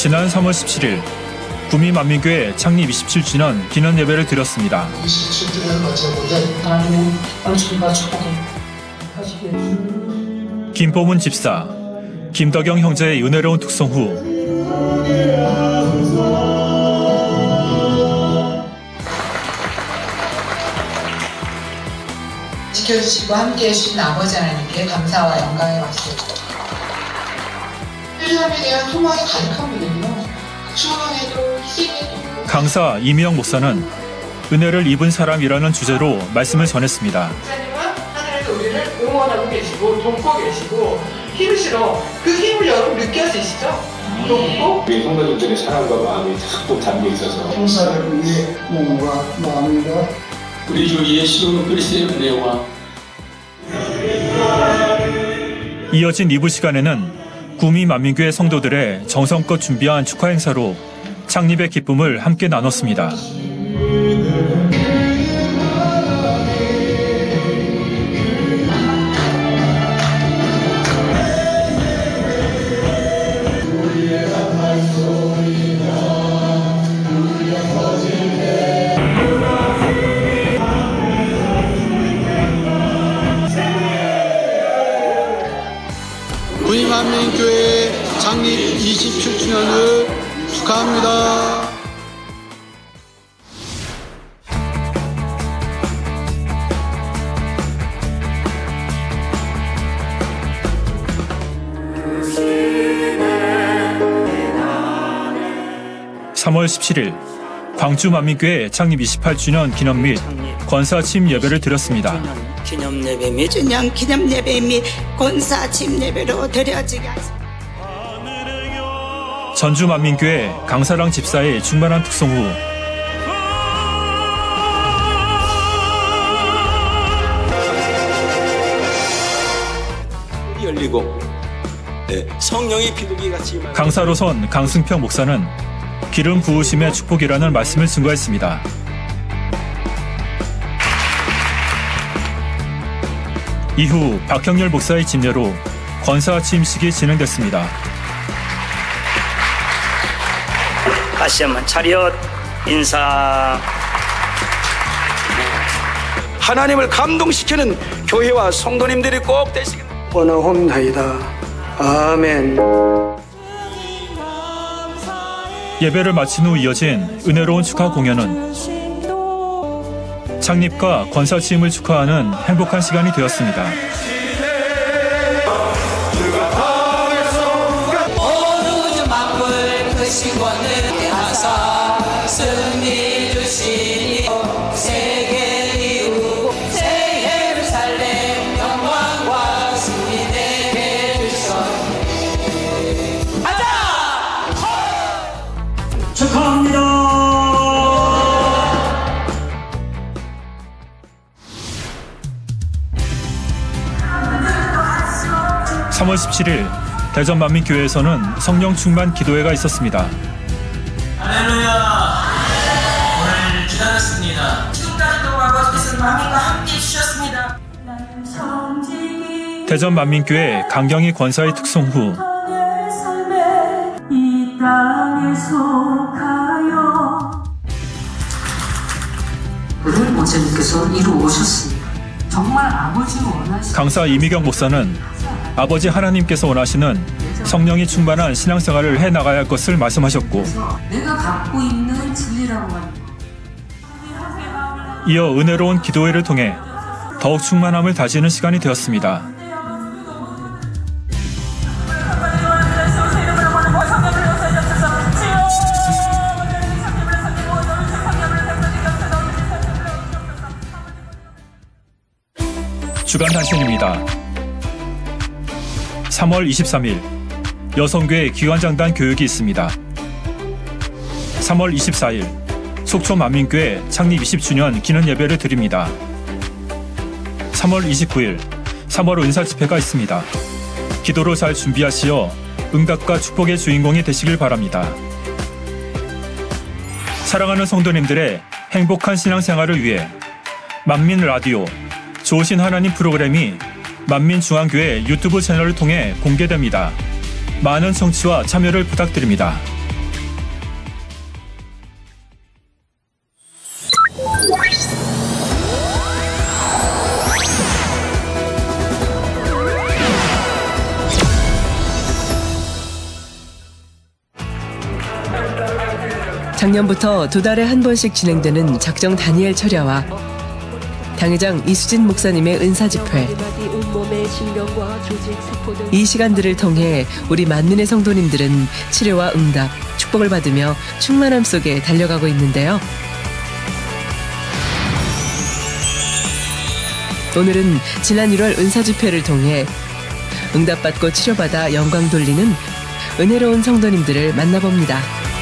지난 3월 17일 구미만민교회 창립 27주년 기념 예배를 드렸습니다. 27주년을 맞이했는데 하나님은 말씀과 축복을 하시기에 김보문 집사, 김덕영 형제의 은혜로운 특송 후 지켜주시고 함께해 주신 아버지 하나님께 감사와 영광이 왔습니다. 삶에 대한 소망이 가득한 분은요. 소망에도 희생에도 강사 이미영 목사는 은혜를 입은 사람이라는 주제로 말씀을 전했습니다. 목사님은 하늘에서 우리를 응원하고 계시고 돕고 계시고 힘으시러 그 힘을 여러분 느껴지시죠? 돕고 우리 성도님들의 사랑과 마음이 듬뿍 담겨 있어서 형사를 위해 몸과 마음과 우리 주 예수 그리스도의 은혜와 이어진 2부 시간에는 구미만민교회 성도들의 정성껏 준비한 축하 행사로 창립의 기쁨을 함께 나눴습니다. 구미만민교회 창립 27주년을 축하합니다. (3월 17일) 광주만민교회 창립 28주년 기념 및 권사 취임 예배를 드렸습니다. 기념 예배 및 주년 기념 예배 및 권사 취임 예배로 드려지게 하십니다. 전주만민교회 강사랑 집사의 충만한 특송 후 열리고 성령의 비둘기 같이 강사로선 강승평 목사는 기름 부으심의 축복이라는 말씀을 증거했습니다. 이후 박형렬 목사의 집례로 권사 취임식이 진행됐습니다. 다시 한번 차렷 인사. 하나님을 감동시키는 교회와 성도님들이 꼭 되시길 원하옵나이다. 아멘. 예배를 마친 후 이어진 은혜로운 축하 공연은 창립과 권사 취임을 축하하는 행복한 시간이 되었습니다. 축하합니다. 3월 17일 대전만민교회에서는 성령 충만 기도회가 있었습니다. 할렐루야. 오늘 기다렸습니다. 지금까지도 아버지께서 마음과 함께 해주셨습니다. 대전만민교회 강경희 권사의 특송 후 우리 모자님께서 이루어오셨습니다. 정말 아버지가 원하시는 강사 이미경 목사는 아버지 하나님께서 원하시는 성령이 충만한 신앙생활을 해나가야 할 것을 말씀하셨고 내가 갖고 있는 진리라고 하는 이어 은혜로운 기도회를 통해 더욱 충만함을 다지는 시간이 되었습니다. 주간 단신입니다. 3월 23일 여성교회 기관장단 교육이 있습니다. 3월 24일 속초만민교회 창립 20주년 기념 예배를 드립니다. 3월 29일 3월 은사집회가 있습니다. 기도로 잘 준비하시어 응답과 축복의 주인공이 되시길 바랍니다. 사랑하는 성도님들의 행복한 신앙생활을 위해 만민라디오 좋으신 하나님 프로그램이 만민중앙교회 유튜브 채널을 통해 공개됩니다. 많은 청취와 참여를 부탁드립니다. 작년부터 2달에 한 번씩 진행되는 작정 다니엘 철야와 당회장 이수진 목사님의 은사 집회. 이 시간들을 통해 우리 만민의 성도님들은 치료와 응답, 축복을 받으며 충만함 속에 달려가고 있는데요. 오늘은 지난 1월 은사 집회를 통해 응답받고 치료받아 영광 돌리는 은혜로운 성도님들을 만나봅니다.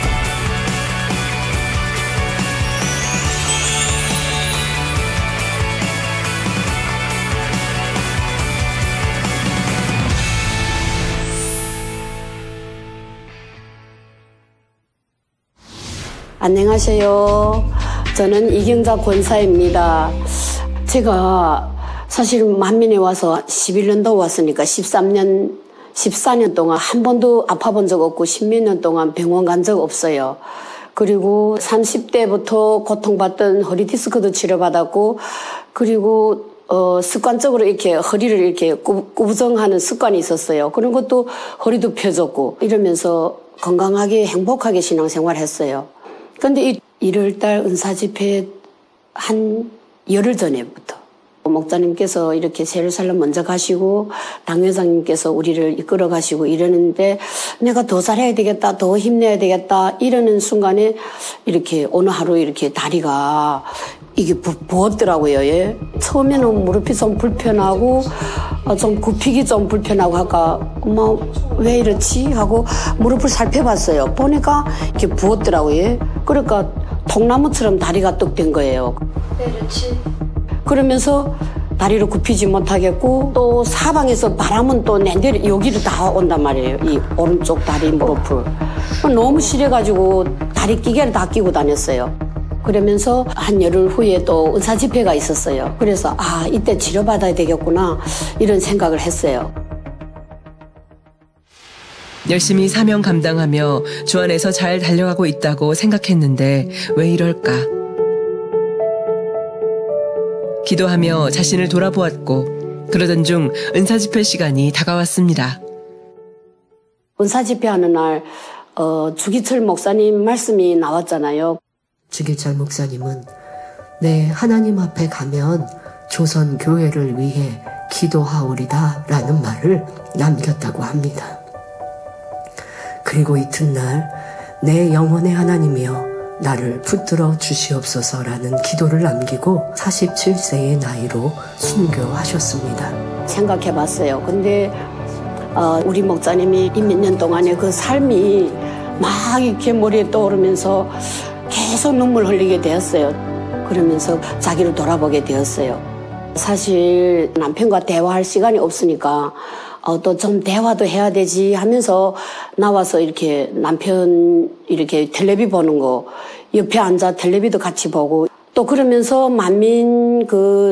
안녕하세요. 저는 이경자 권사입니다. 제가 사실 만민에 와서 11년도 왔으니까 14년 동안 한 번도 아파본 적 없고 10몇 년 동안 병원 간 적 없어요. 그리고 30대부터 고통받던 허리 디스크도 치료받았고, 그리고 습관적으로 이렇게 허리를 이렇게 구부정하는 습관이 있었어요. 그런 것도 허리도 펴졌고 이러면서 건강하게 행복하게 신앙생활 했어요. 근데 1월달 은사 집회 한 열흘 전에부터 목사님께서 이렇게 예루살렘 먼저 가시고 당회장님께서 우리를 이끌어 가시고 이러는데 내가 더 잘해야 되겠다, 더 힘내야 되겠다 이러는 순간에 이렇게 어느 하루 이렇게 다리가 이게 부었더라고요. 예. 처음에는 무릎이 좀 불편하고 좀 굽히기 좀 불편하고 하니까 엄마 왜 이렇지 하고 무릎을 살펴봤어요. 보니까 이렇게 부었더라고요. 예. 그러니까 통나무처럼 다리가 떡 된 거예요. 왜 이렇지? 그러면서 다리를 굽히지 못하겠고 또 사방에서 바람은 또 내내 여기로 다 온단 말이에요. 이 오른쪽 다리 무릎을. 너무 싫어가지고 다리 끼개를 다 끼고 다녔어요. 그러면서 한 열흘 후에 또 은사 집회가 있었어요. 그래서 이때 치료받아야 되겠구나 이런 생각을 했어요. 열심히 사명 감당하며 주 안에서 잘 달려가고 있다고 생각했는데 왜 이럴까? 기도하며 자신을 돌아보았고 그러던 중 은사 집회 시간이 다가왔습니다. 은사 집회하는 날 주기철 목사님 말씀이 나왔잖아요. 주기철 목사님은 하나님 앞에 가면 조선 교회를 위해 기도하오리다 라는 말을 남겼다고 합니다. 그리고 이튿날 내 영혼의 하나님이여 나를 붙들어 주시옵소서라는 기도를 남기고 47세의 나이로 순교하셨습니다. 생각해봤어요. 근데 우리 목사님이 몇 년 동안의 그 삶이 막 이렇게 머리에 떠오르면서 계속 눈물 흘리게 되었어요. 그러면서 자기를 돌아보게 되었어요. 사실 남편과 대화할 시간이 없으니까 또 좀 대화도 해야 되지 하면서 나와서 이렇게 남편 이렇게 텔레비 보는 거 옆에 앉아 텔레비도 같이 보고 또 그러면서 만민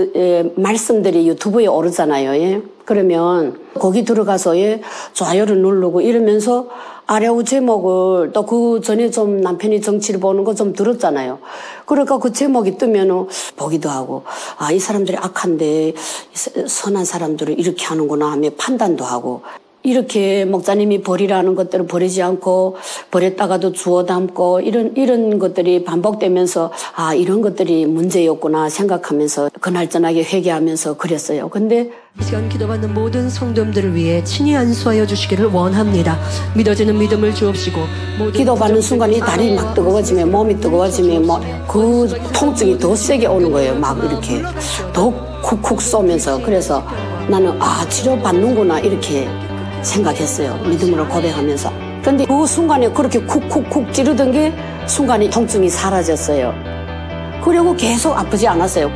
말씀들이 유튜브에 오르잖아요. 예? 그러면 거기 들어가서 좋아요를 누르고 이러면서 아뢰우 제목을 또 그 전에 좀 남편이 정치를 보는 거 좀 들었잖아요. 그러니까 그 제목이 뜨면 보기도 하고 이 사람들이 악한데 선한 사람들을 이렇게 하는구나 하며 판단도 하고 이렇게 목사님이 버리라는 것들을 버리지 않고 버렸다가도 주워 담고 이런 것들이 반복되면서 이런 것들이 문제였구나 생각하면서 그날 저녁에 회개하면서 그랬어요. 근데 이 시간 기도받는 모든 성도님들을 위해 친히 안수하여 주시기를 원합니다. 믿어지는 믿음을 주옵시고 기도받는 순간에 다리 막 뜨거워지면 몸이 뜨거워지면 그 통증이 더 세게 오는 거예요. 막 이렇게 더 쿡쿡 쏘면서 그래서 나는 치료받는구나 이렇게 생각했어요. 믿음으로 고백하면서. 그런데 그 순간에 그렇게 쿡쿡쿡 찌르던 게 순간에 통증이 사라졌어요. 그리고 계속 아프지 않았어요.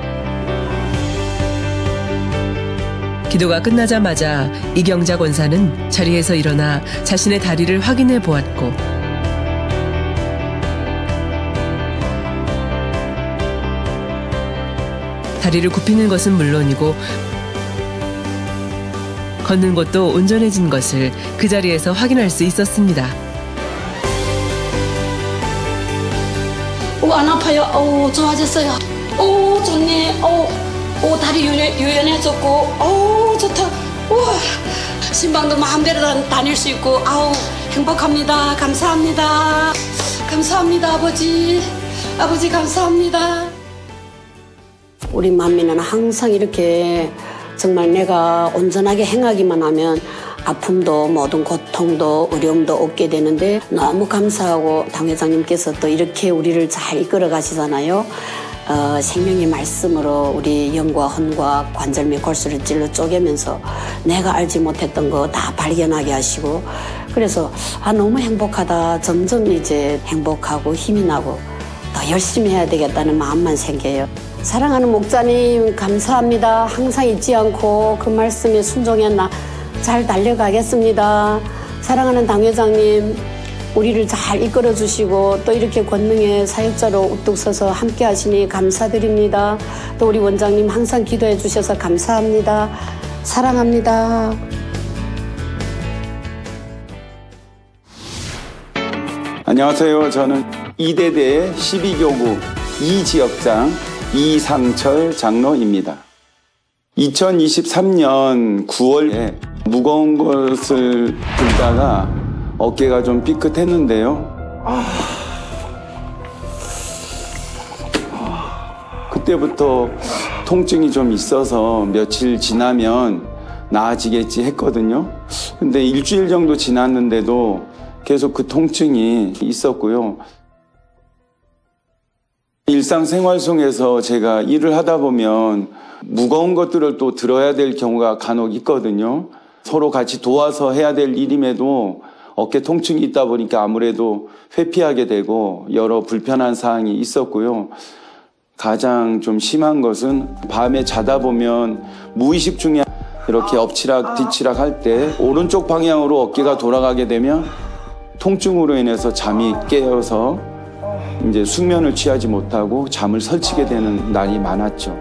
기도가 끝나자마자 이경자 권사는 자리에서 일어나 자신의 다리를 확인해 보았고 다리를 굽히는 것은 물론이고 걷는 것도 온전해진 것을 그 자리에서 확인할 수 있었습니다. 안 아파요. 좋아졌어요. 좋네. 다리 유연해졌고 좋다. 우와, 신방도 마음대로 다닐 수 있고 행복합니다. 감사합니다. 감사합니다, 아버지. 아버지 감사합니다. 우리 만미는 항상 이렇게 정말 내가 온전하게 행하기만 하면 아픔도 모든 고통도 어려움도 없게 되는데 너무 감사하고 당 회장님께서 또 이렇게 우리를 잘 이끌어 가시잖아요. 생명의 말씀으로 우리 영과 혼과 관절 및 골수를 찔러 쪼개면서 내가 알지 못했던 거 다 발견하게 하시고 그래서 너무 행복하다. 점점 이제 행복하고 힘이 나고 더 열심히 해야 되겠다는 마음만 생겨요. 사랑하는 목사님 감사합니다. 항상 잊지 않고 그 말씀에 순종해 잘 달려가겠습니다. 사랑하는 당 회장님 우리를 잘 이끌어 주시고 또 이렇게 권능의 사역자로 우뚝 서서 함께 하시니 감사드립니다. 또 우리 원장님 항상 기도해 주셔서 감사합니다. 사랑합니다. 안녕하세요. 저는 이대대 12교구 이지역장 이상철 장로입니다. 2023년 9월에 무거운 것을 들다가 어깨가 좀 삐끗했는데요. 그때부터 통증이 좀 있어서 며칠 지나면 나아지겠지 했거든요. 근데 일주일 정도 지났는데도 계속 그 통증이 있었고요. 일상생활 속에서 제가 일을 하다 보면 무거운 것들을 또 들어야 될 경우가 간혹 있거든요. 서로 같이 도와서 해야 될 일임에도 어깨 통증이 있다 보니까 아무래도 회피하게 되고 여러 불편한 사항이 있었고요. 가장 좀 심한 것은 밤에 자다 보면 무의식 중에 이렇게 엎치락 뒤치락 할 때 오른쪽 방향으로 어깨가 돌아가게 되면 통증으로 인해서 잠이 깨어서 이제 숙면을 취하지 못하고 잠을 설치게 되는 날이 많았죠.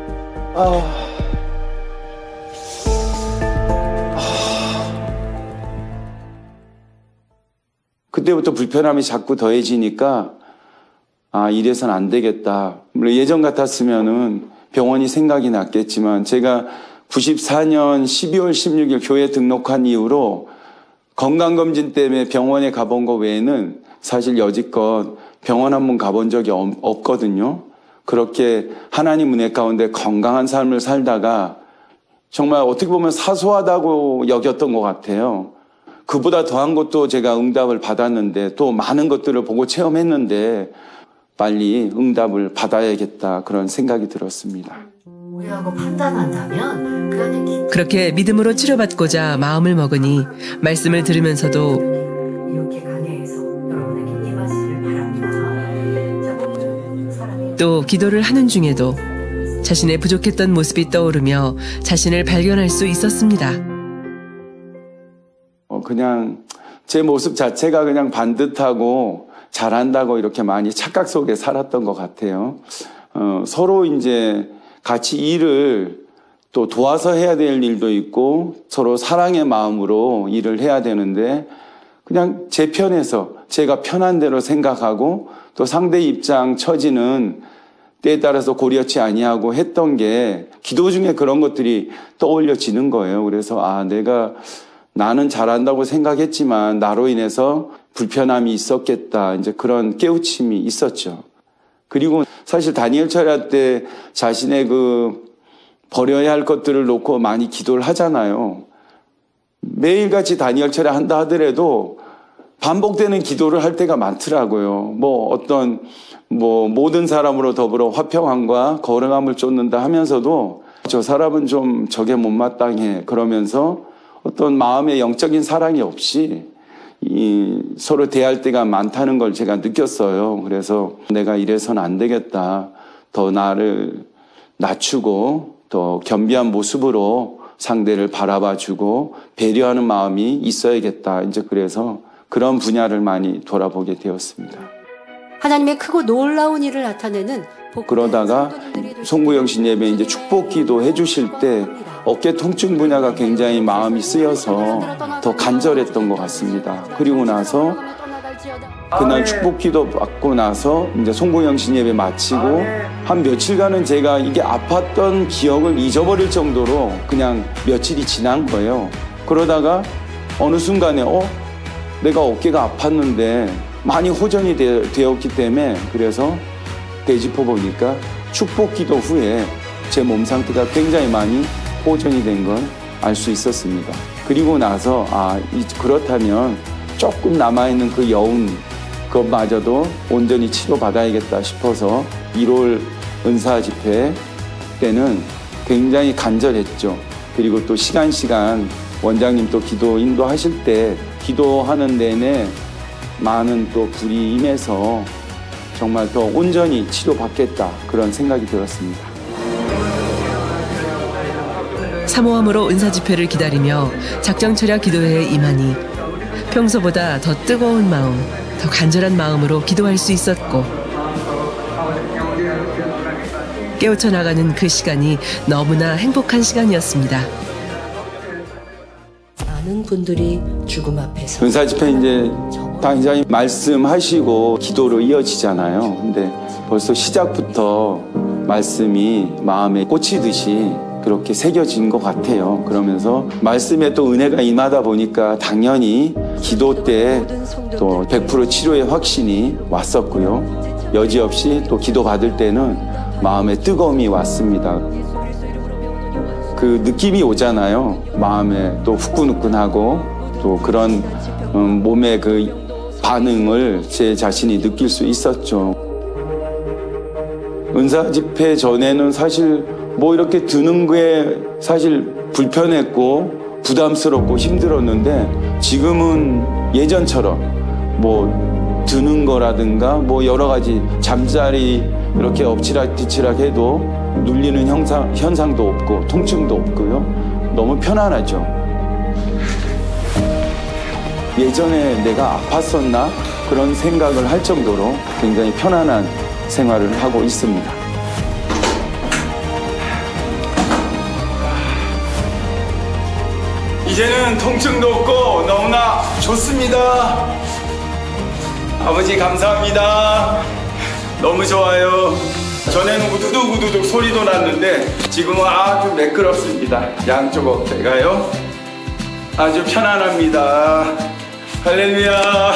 그때부터 불편함이 자꾸 더해지니까 이래선 안 되겠다. 물론 예전 같았으면은 병원이 생각이 났겠지만 제가 94년 12월 16일 교회 등록한 이후로 건강검진 때문에 병원에 가본 거 외에는 사실 여지껏 병원 한 번 가본 적이 없거든요. 그렇게 하나님 은혜 가운데 건강한 삶을 살다가 정말 어떻게 보면 사소하다고 여겼던 것 같아요. 그보다 더한 것도 제가 응답을 받았는데 또 많은 것들을 보고 체험했는데 빨리 응답을 받아야겠다 그런 생각이 들었습니다. 오해하고 판단한다면 그렇게 믿음으로 치료받고자 마음을 먹으니 말씀을 들으면서도 이렇게 강해해서 여러분에게 임하시길 바랍니다. 또 기도를 하는 중에도 자신의 부족했던 모습이 떠오르며 자신을 발견할 수 있었습니다. 그냥 제 모습 자체가 그냥 반듯하고 잘한다고 이렇게 많이 착각 속에 살았던 것 같아요. 서로 이제 같이 일을 또 도와서 해야 될 일도 있고 서로 사랑의 마음으로 일을 해야 되는데 그냥 제 편에서 제가 편한 대로 생각하고 또 상대 입장 처지는 때에 따라서 고려치 아니하고 했던 게 기도 중에 그런 것들이 떠올려지는 거예요. 그래서 나는 잘한다고 생각했지만 나로 인해서 불편함이 있었겠다. 이제 그런 깨우침이 있었죠. 그리고 사실 다니엘 철야 때 자신의 버려야 할 것들을 놓고 많이 기도를 하잖아요. 매일같이 다니엘 철야 한다 하더라도 반복되는 기도를 할 때가 많더라고요. 모든 사람으로 더불어 화평함과 거룩함을 쫓는다 하면서도 저 사람은 좀 저게 못마땅해 그러면서 어떤 마음의 영적인 사랑이 없이 서로 대할 때가 많다는 걸 제가 느꼈어요. 그래서 내가 이래서는 안 되겠다. 더 나를 낮추고 더 겸비한 모습으로 상대를 바라봐주고 배려하는 마음이 있어야겠다. 이제 그래서 그런 분야를 많이 돌아보게 되었습니다. 하나님의 크고 놀라운 일을 나타내는 그러다가 송구영신 예배 이제 축복기도 해주실 때 어깨 통증 분야가 굉장히 마음이 쓰여서 더 간절했던 것 같습니다. 그리고 나서 그날 축복기도 받고 나서 이제 송구영신 예배 마치고 한 며칠간은 제가 이게 아팠던 기억을 잊어버릴 정도로 그냥 며칠이 지난 거예요. 그러다가 어느 순간에 내가 어깨가 아팠는데 많이 호전이 되었기 때문에 그래서 대지포 보니까 축복기도 후에 제 몸 상태가 굉장히 많이 호전이 된 걸 알 수 있었습니다. 그리고 나서 그렇다면 조금 남아있는 그 여운 그것마저도 온전히 치료받아야겠다 싶어서 1월 은사 집회 때는 굉장히 간절했죠. 그리고 또 시간 원장님 또 기도 인도하실 때 기도하는 내내 많은 또 불이 임해서 정말 더 온전히 치료받겠다 그런 생각이 들었습니다. 사모함으로 은사 집회를 기다리며 작정 철야 기도회에 임하니 평소보다 더 뜨거운 마음, 더 간절한 마음으로 기도할 수 있었고 깨우쳐 나가는 그 시간이 너무나 행복한 시간이었습니다. 많은 분들이 죽음 앞에서 은사 집회 이제 당장이 말씀하시고 기도로 이어지잖아요. 근데 벌써 시작부터 말씀이 마음에 꽂히듯이 그렇게 새겨진 것 같아요. 그러면서 말씀에 또 은혜가 임하다 보니까 당연히 기도 때 또 100% 치료의 확신이 왔었고요. 여지없이 또 기도 받을 때는 마음에 뜨거움이 왔습니다. 그 느낌이 오잖아요. 마음에 또 후끈후끈하고 또 그런 몸의 그 반응을 제 자신이 느낄 수 있었죠. 은사 집회 전에는 사실 뭐 이렇게 드는 게 사실 불편했고 부담스럽고 힘들었는데 지금은 예전처럼 뭐 드는 거라든가 뭐 여러 가지 잠자리 이렇게 엎치락뒤치락 해도 눌리는 현상도 없고 통증도 없고요. 너무 편안하죠. 예전에 내가 아팠었나 그런 생각을 할 정도로 굉장히 편안한 생활을 하고 있습니다. 이제는 통증도 없고 너무나 좋습니다. 아버지 감사합니다. 너무 좋아요. 전에는 우두둑 소리도 났는데 지금은 아주 매끄럽습니다. 양쪽 어깨가요. 아주 편안합니다. 할렐루야.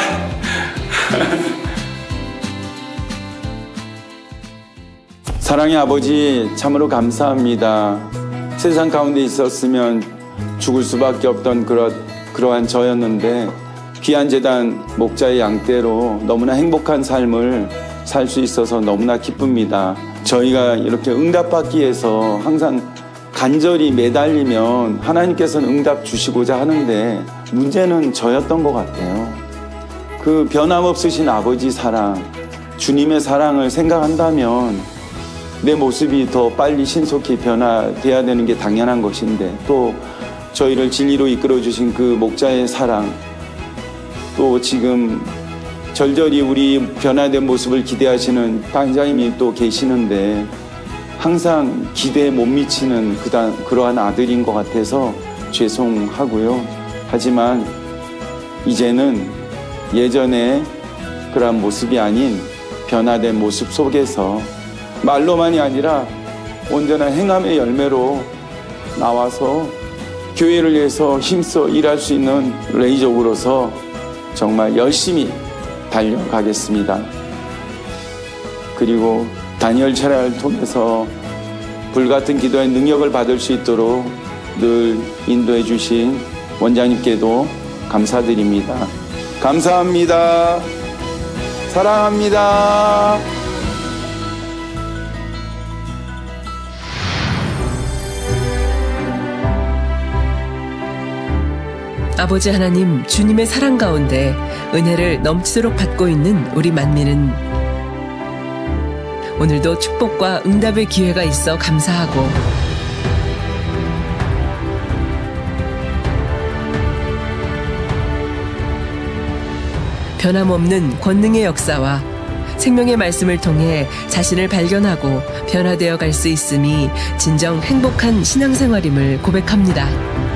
사랑의 아버지 참으로 감사합니다. 세상 가운데 있었으면 죽을 수밖에 없던 그러한 저였는데 귀한 재단 목자의 양떼로 너무나 행복한 삶을 살 수 있어서 너무나 기쁩니다. 저희가 이렇게 응답받기 위해서 항상 간절히 매달리면 하나님께서는 응답 주시고자 하는데 문제는 저였던 것 같아요. 그 변함없으신 아버지 사랑, 주님의 사랑을 생각한다면 내 모습이 더 빨리 신속히 변화돼야 되는 게 당연한 것인데 또 저희를 진리로 이끌어 주신 그 목자의 사랑, 또 지금 절절히 우리 변화된 모습을 기대하시는 당자님이 또 계시는데 항상 기대에 못 미치는 그러한 아들인 것 같아서 죄송하고요. 하지만 이제는 예전에 그러한 모습이 아닌 변화된 모습 속에서 말로만이 아니라 온전한 행함의 열매로 나와서 교회를 위해서 힘써 일할 수 있는 레이족으로서 정말 열심히 달려가겠습니다. 그리고 다니엘 철야를 통해서 불같은 기도의 능력을 받을 수 있도록 늘 인도해 주신 원장님께도 감사드립니다. 감사합니다. 사랑합니다. 아버지 하나님, 주님의 사랑 가운데 은혜를 넘치도록 받고 있는 우리 만민은 오늘도 축복과 응답의 기회가 있어 감사하고 변함없는 권능의 역사와 생명의 말씀을 통해 자신을 발견하고 변화되어 갈 수 있음이 진정 행복한 신앙생활임을 고백합니다.